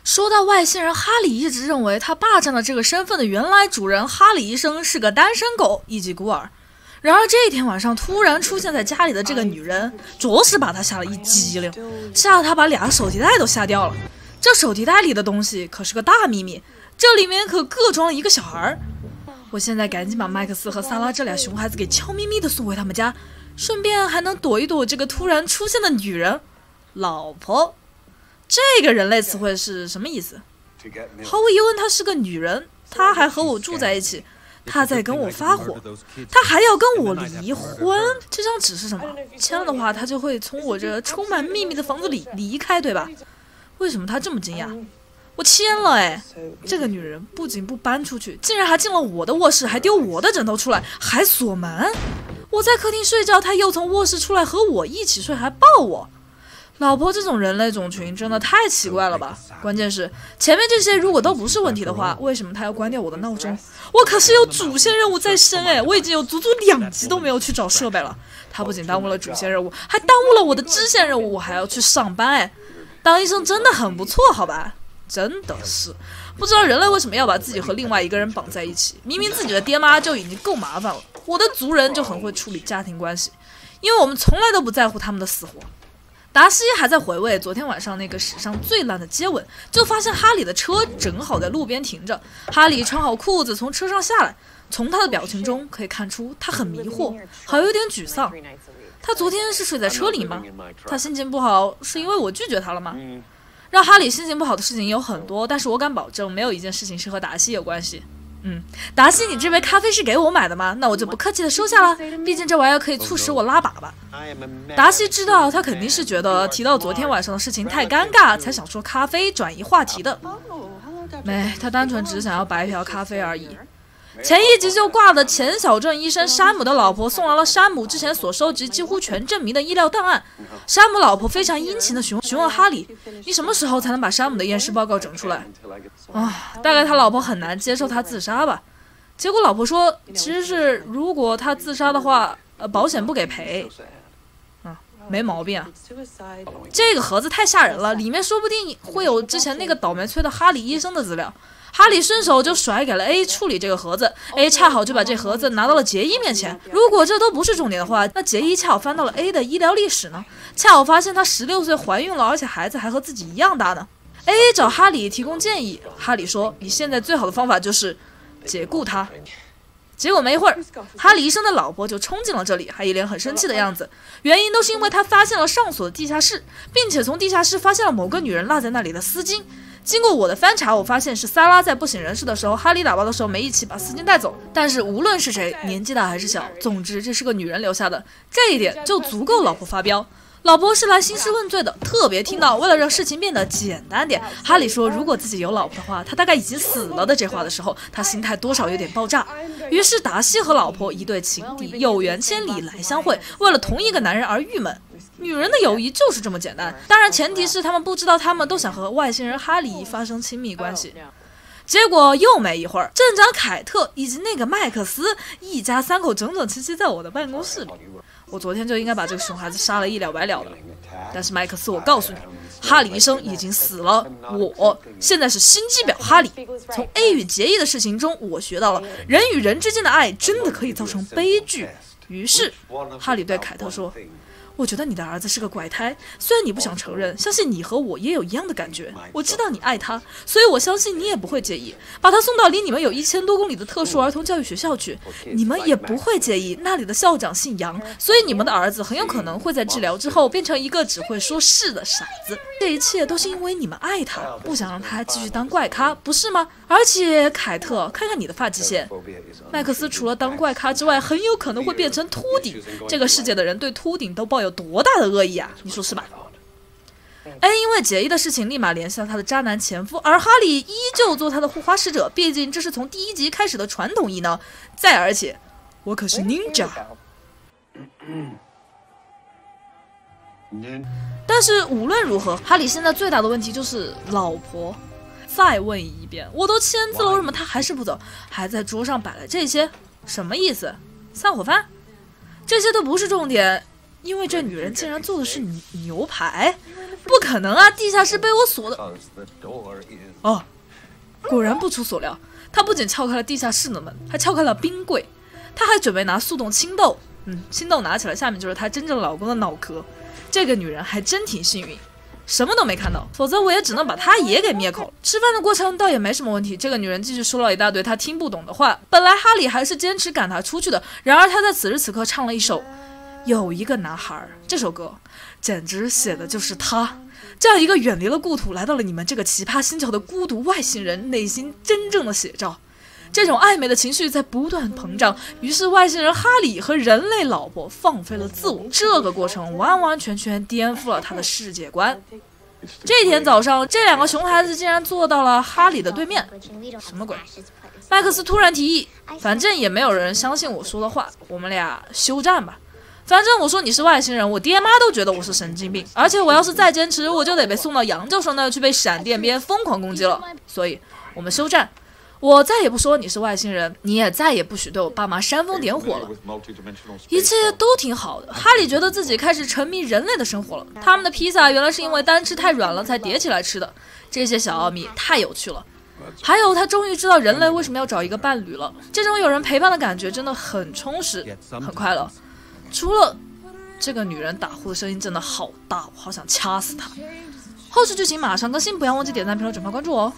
说到外星人，哈里一直认为他霸占了这个身份的原来主人哈里医生是个单身狗以及孤儿。然而这一天晚上突然出现在家里的这个女人，着实把他吓了一激灵，吓得他把2个手提袋都吓掉了。这手提袋里的东西可是个大秘密，这里面可各装了一个小孩。我现在赶紧把麦克斯和萨拉这俩熊孩子给悄咪咪的送回他们家，顺便还能躲一躲这个突然出现的女人老婆。这个人类词汇是什么意思？毫无疑问，她是个女人，她还和我住在一起，她在跟我发火，她还要跟我离婚。这张纸是什么？签了的话，她就会从我这充满秘密的房子里离开，对吧？为什么她这么惊讶？我签了哎！这个女人不仅不搬出去，竟然还进了我的卧室，还丢我的枕头出来，还锁门。我在客厅睡觉，她又从卧室出来和我一起睡，还抱我。老婆这种人类种群真的太奇怪了吧！关键是前面这些如果都不是问题的话，为什么他要关掉我的闹钟？我可是有主线任务在身哎！我已经有足足2集都没有去找设备了。他不仅耽误了主线任务，还耽误了我的支线任务，我还要去上班哎！当医生真的很不错，好吧？真的是不知道人类为什么要把自己和另外一个人绑在一起，明明自己的爹妈就已经够麻烦了。我的族人就很会处理家庭关系，因为我们从来都不在乎他们的死活。达西还在回味昨天晚上那个史上最烂的接吻，就发现哈里的车正好在路边停着。哈里穿好裤子从车上下来，从他的表情中可以看出他很迷惑，还有点沮丧。他昨天是睡在车里吗？他心情不好是因为我拒绝他了吗？让哈里心情不好的事情有很多，但是我敢保证没有一件事情是和达西有关系。达西，你这杯咖啡是给我买的吗？那我就不客气的收下了，毕竟这玩意儿可以促使我拉粑粑。达西知道他肯定是觉得提到昨天晚上的事情太尴尬，才想说咖啡转移话题的。没，他单纯只想要白嫖咖啡而已。前一集就挂的前小镇医生山姆的老婆送来了山姆之前所收集几乎全证明的医疗档案。山姆老婆非常殷勤的询问哈里，你什么时候才能把山姆的验尸报告整出来？大概他老婆很难接受他自杀吧。结果老婆说，其实是如果他自杀的话，保险不给赔。没毛病啊。这个盒子太吓人了，里面说不定会有之前那个倒霉催的哈里医生的资料。哈里顺手就甩给了 A 处理这个盒子， A 恰好就把这盒子拿到了杰伊面前。如果这都不是重点的话，那杰伊恰好翻到了 A 的医疗历史呢，恰好发现她16岁怀孕了，而且孩子还和自己一样大呢。A 找哈里提供建议，哈里说你现在最好的方法就是解雇他。结果没一会儿，哈里医生的老婆就冲进了这里，还一脸很生气的样子，原因都是因为他发现了上锁的地下室，并且从地下室发现了某个女人落在那里的丝巾。经过我的翻查，我发现是萨拉在不省人事的时候，哈里打包的时候没一起把丝巾带走。但是无论是谁，年纪大还是小，总之这是个女人留下的，这一点就足够老婆发飙。老婆是来兴师问罪的，特别听到为了让事情变得简单点，哈里说如果自己有老婆的话，他大概已经死了的这话的时候，他心态多少有点爆炸。于是达西和老婆一对情敌，有缘千里来相会，为了同一个男人而郁闷。女人的友谊就是这么简单，当然前提是他们不知道他们都想和外星人哈里发生亲密关系。结果又没一会儿，镇长凯特以及那个麦克斯一家3口整整齐齐在我的办公室里。我昨天就应该把这个熊孩子杀了一了百了的，但是麦克斯，我告诉你，哈里医生已经死了，我现在是心机婊哈里。从 A 与杰伊的事情中，我学到了人与人之间的爱真的可以造成悲剧。于是哈里对凯特说，我觉得你的儿子是个怪胎，虽然你不想承认，相信你和我也有一样的感觉。我知道你爱他，所以我相信你也不会介意把他送到离你们有1000多公里的特殊儿童教育学校去。你们也不会介意那里的校长姓杨，所以你们的儿子很有可能会在治疗之后变成一个只会说是的傻子。这一切都是因为你们爱他，不想让他继续当怪咖，不是吗？而且凯特，看看你的发际线，麦克斯除了当怪咖之外，很有可能会变成秃顶。这个世界的人对秃顶都抱有多大的恶意啊，你说是吧？A 因为杰伊的事情立马联系了他的渣男前夫，而哈里依旧做他的护花使者，毕竟这是从第1集开始的传统异能。再而且我可是 ninja。 但是无论如何，哈里现在最大的问题就是老婆。再问一遍，我都签字了，为什么他还是不走？还在桌上摆了这些，什么意思？散伙饭？这些都不是重点，因为这女人竟然做的是牛排。 不可能啊，地下室被我锁的。哦，果然不出所料，他不仅撬开了地下室的门，还撬开了冰柜。他还准备拿速冻青豆，青豆拿起来，下面就是她真正老公的脑壳。这个女人还真挺幸运。什么都没看到，否则我也只能把她也给灭口了。吃饭的过程倒也没什么问题，这个女人继续说了一大堆她听不懂的话。本来哈里还是坚持赶她出去的，然而她在此时此刻唱了一首《有一个男孩》，这首歌简直写的就是她，这样一个远离了故土来到了你们这个奇葩星球的孤独外星人内心真正的写照。这种暧昧的情绪在不断膨胀，于是外星人哈里和人类老婆放飞了自我，这个过程完完全全颠覆了他的世界观。这天早上，这两个熊孩子竟然坐到了哈里的对面，什么鬼？麦克斯突然提议，反正也没有人相信我说的话，我们俩休战吧。反正我说你是外星人，我爹妈都觉得我是神经病，而且我要是再坚持，我就得被送到杨教授那去被闪电鞭疯狂攻击了。所以我们休战。我再也不说你是外星人，你也再也不许对我爸妈煽风点火了。一切都挺好的，哈里觉得自己开始沉迷人类的生活了。他们的披萨原来是因为单吃太软了才叠起来吃的，这些小奥秘太有趣了。还有，他终于知道人类为什么要找一个伴侣了。这种有人陪伴的感觉真的很充实，很快乐。除了这个女人打呼的声音真的好大，我好想掐死她。后续剧情马上更新，不要忘记点赞、评论、转发、关注哦。